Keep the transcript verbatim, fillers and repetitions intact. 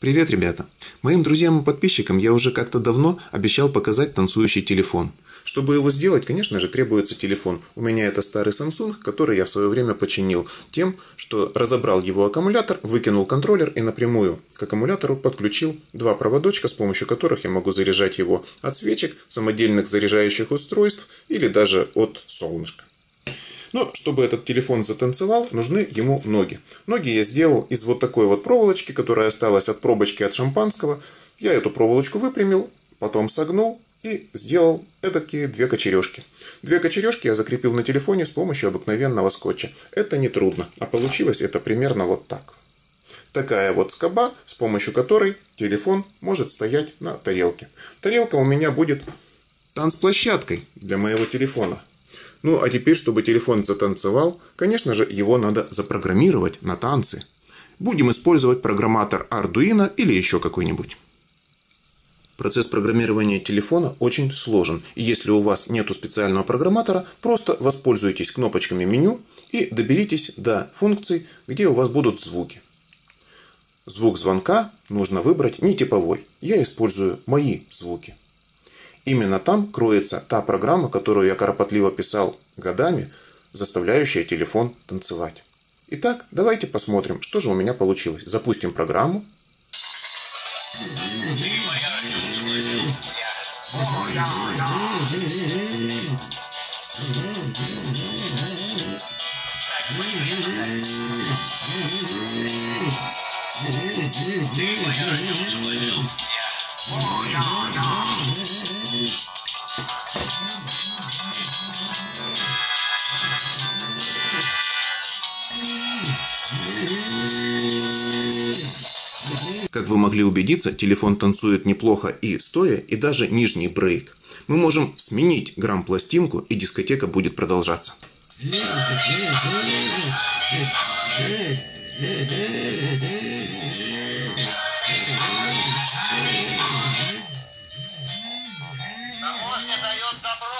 Привет, ребята! Моим друзьям и подписчикам я уже как-то давно обещал показать танцующий телефон. Чтобы его сделать, конечно же, требуется телефон. У меня это старый Samsung, который я в свое время починил тем, что разобрал его аккумулятор, выкинул контроллер и напрямую к аккумулятору подключил два проводочка, с помощью которых я могу заряжать его от свечек, самодельных заряжающих устройств или даже от солнышка. Но чтобы этот телефон затанцевал, нужны ему ноги. Ноги я сделал из вот такой вот проволочки, которая осталась от пробочки от шампанского. Я эту проволочку выпрямил, потом согнул и сделал эдакие две кочережки. Две кочережки я закрепил на телефоне с помощью обыкновенного скотча. Это не трудно, а получилось это примерно вот так. Такая вот скоба, с помощью которой телефон может стоять на тарелке. Тарелка у меня будет танцплощадкой для моего телефона. Ну, а теперь, чтобы телефон затанцевал, конечно же, его надо запрограммировать на танцы. Будем использовать программатор Arduino или еще какой-нибудь. Процесс программирования телефона очень сложен. И если у вас нету специального программатора, просто воспользуйтесь кнопочками меню и доберитесь до функций, где у вас будут звуки. Звук звонка нужно выбрать не типовой. Я использую мои звуки. Именно там кроется та программа, которую я кропотливо писал годами, заставляющая телефон танцевать. Итак, давайте посмотрим, что же у меня получилось. Запустим программу. Как вы могли убедиться, телефон танцует неплохо и стоя, и даже нижний брейк. Мы можем сменить грамм-пластинку, и дискотека будет продолжаться. Таможня дает добро.